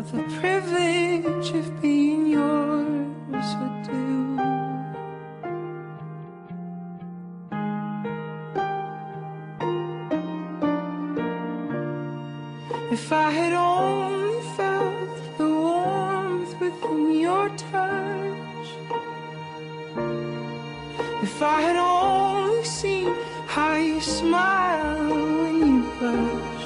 the privilege of being yours would do. If I had only felt the warmth within your touch, if I had only seen how you smile when you blush,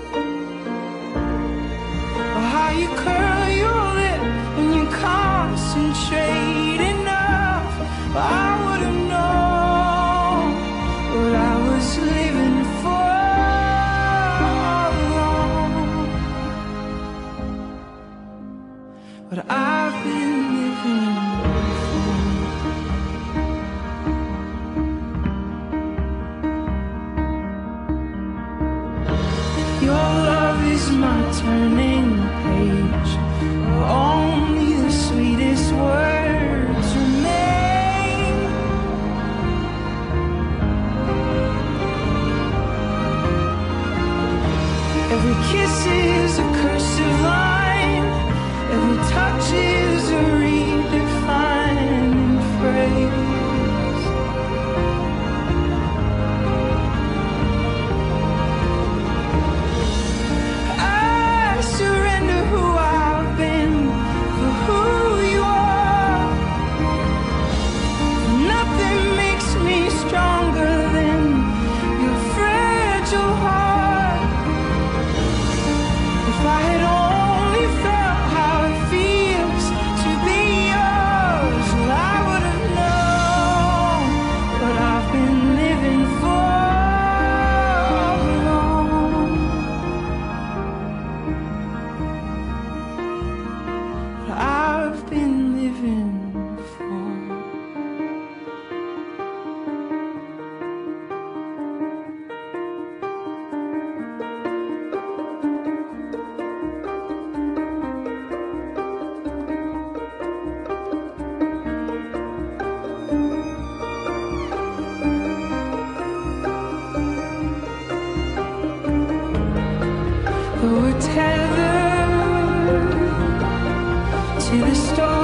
or how you curl your lip when you concentrate enough, I would have known what I was living for all along. What I've been living for. Your love is my turning page, where only the sweetest words remain. Every kiss is a cursive line, every touch is a redefining phrase. I surrender who I've been for who you are. Nothing makes me stronger than your fragile heart. If I had only felt how it feels to be yours, well, I would have known what I've been living for all along. What I've been living for. We're tethered to the stars.